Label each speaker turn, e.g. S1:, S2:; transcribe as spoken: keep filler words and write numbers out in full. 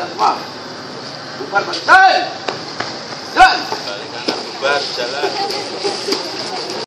S1: kita semua. Bubar barisan. Jalan.
S2: Balik kanan bubar jalan.